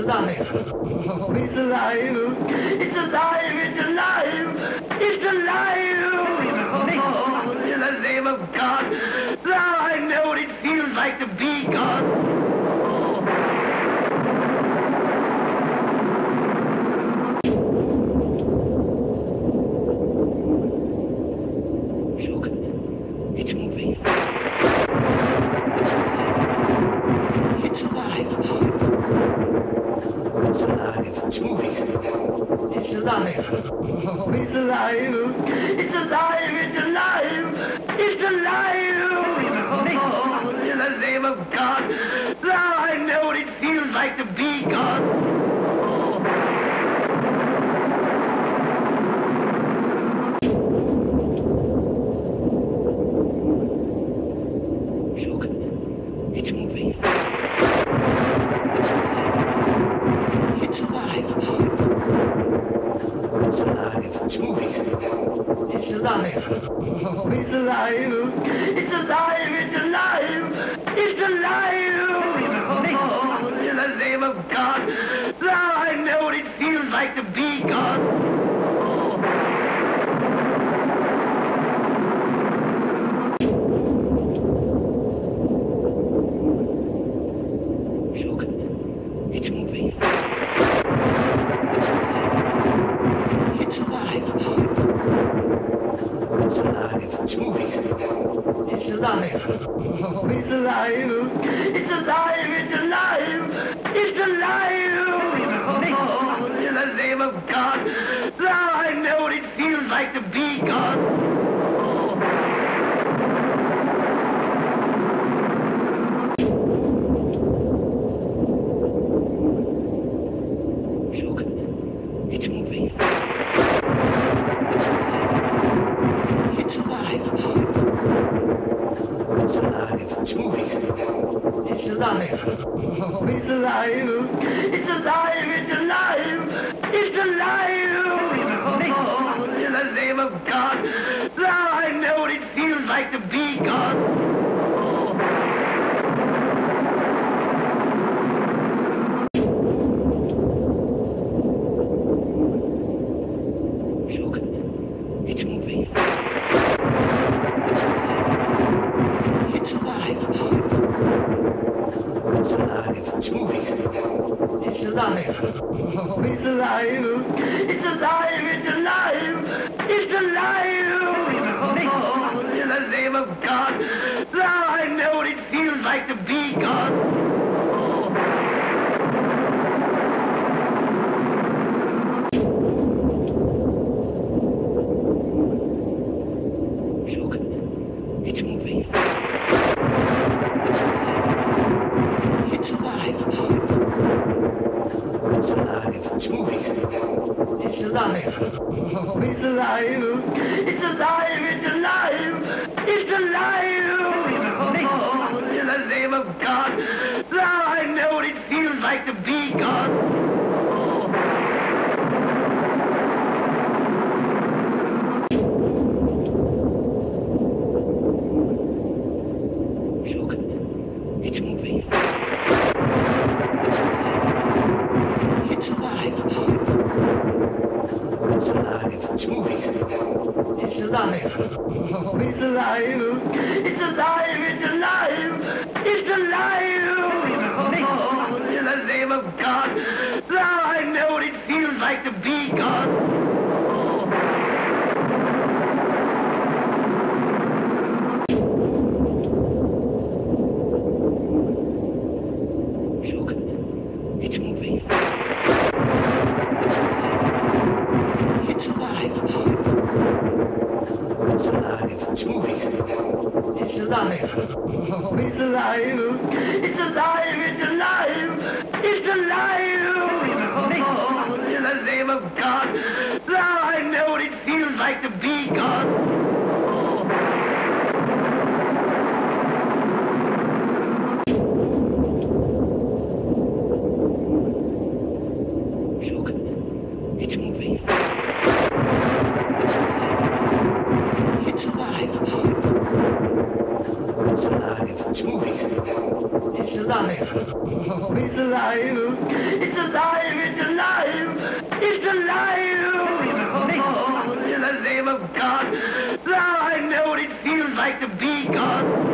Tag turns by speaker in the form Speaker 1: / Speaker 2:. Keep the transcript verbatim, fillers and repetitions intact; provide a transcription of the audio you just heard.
Speaker 1: alive. Oh, it's alive. It's alive. It's alive. It's alive. Oh, in the name of God. Now I know what it feels like to be God. Oh. Look, it's moving. It's alive. It's alive. It's alive. It's moving. It's alive. Oh, it's alive. It's alive. It's alive. It's alive. Oh, in the name of God. Now I know what it feels like to be God. Oh. Look, it's moving. It's alive. It's alive. It's alive. It's moving. It's alive. Oh, it's alive. It's alive. It's alive. It's alive. Oh, in the name of God. Now I know what it feels like to be God. Oh. Look, it's moving. It's alive. It's alive. It's alive. It's moving. It's alive. Oh, it's alive. It's alive. It's alive. It's alive. Oh, in the name of God. Now I know what it feels like to be God. Oh. Look, it's moving. It's alive. It's alive. It's alive. It's moving. It's alive. Oh, it's alive. It's alive. It's alive. It's alive. Oh, in the name of God. Now I know what it feels like to be God. Oh. Look, it's moving. It's alive. It's alive. It's alive. It's moving. It's alive. Oh, it's alive. It's alive. It's alive. It's alive. Oh, in the name of God. Now I know what it feels like to be God. Oh. Look, it's moving. It's alive. It's alive. It's alive. It's moving. It's alive. Oh, it's alive. It's alive. It's alive. It's alive. Oh, in the name of God. Now I know what it feels like to be God. Oh. Look, it's moving. It's alive. It's alive. It's alive. It's moving. It's alive. Oh, it's alive. It's alive. It's alive. It's alive. Oh, in the name of God. Now I know what it feels like to be God. Oh. Look, it's moving. It's alive. It's alive. It's alive. It's moving. It's alive. Oh, it's alive. It's alive. It's alive. It's alive. Oh, in the name of God. Now I know what it feels like to be God. Oh. Look, it's moving. It's alive. It's alive. It's alive. It's moving. It's alive. Oh, it's alive. It's alive. It's alive. It's alive. Oh, in the name of God. Now I know what it feels like to be God.